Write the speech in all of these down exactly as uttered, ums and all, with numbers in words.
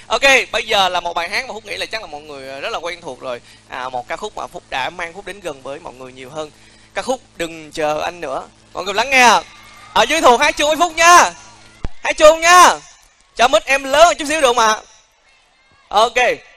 Ok, bây giờ là một bài hát mà Phúc nghĩ là chắc là mọi người rất là quen thuộc rồi. À, một ca khúc mà Phúc đã mang Phúc đến gần với mọi người nhiều hơn. Ca khúc Đừng Chờ Anh Nữa. Mọi người lắng nghe. Ở dưới thuộc hát chung với Phúc nha. Hát chung nha. Cho mic em lớn hơn chút xíu được mà. Ok.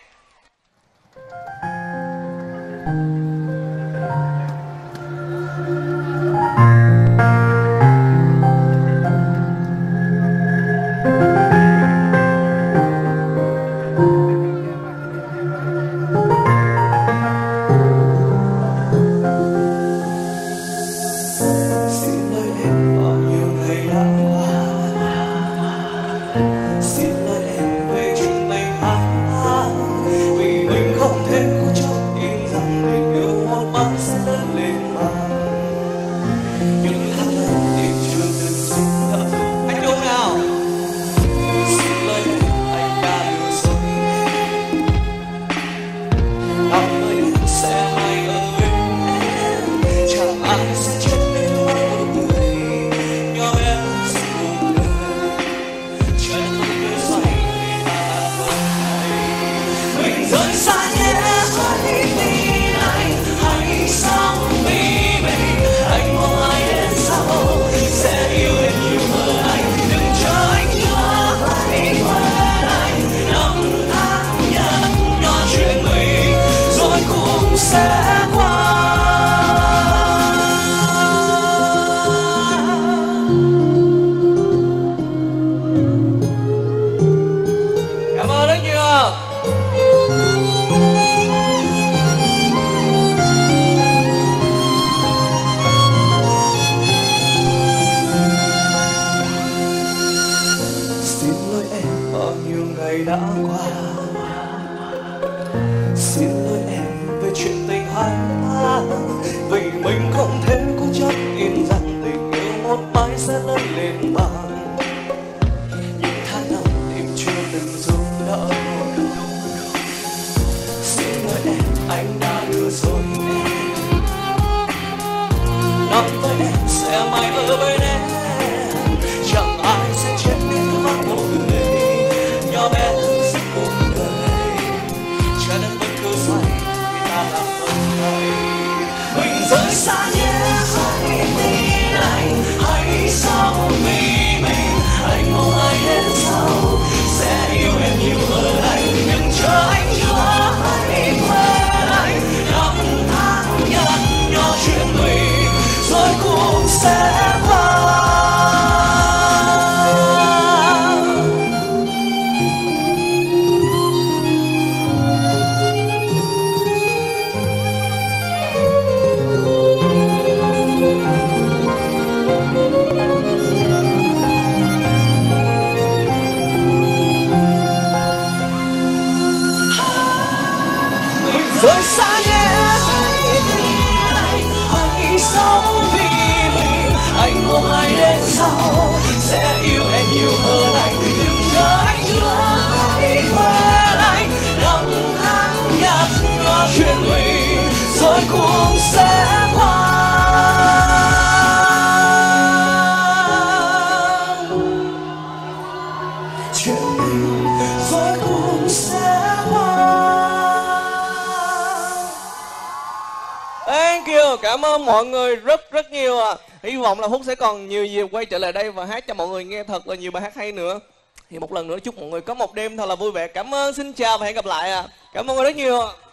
Cảm ơn mọi người rất rất nhiều à. Hy vọng là Phúc sẽ còn nhiều dịp quay trở lại đây và hát cho mọi người nghe thật là nhiều bài hát hay nữa. Thì một lần nữa chúc mọi người có một đêm thật là vui vẻ. Cảm ơn, xin chào và hẹn gặp lại à. Cảm ơn mọi người rất nhiều.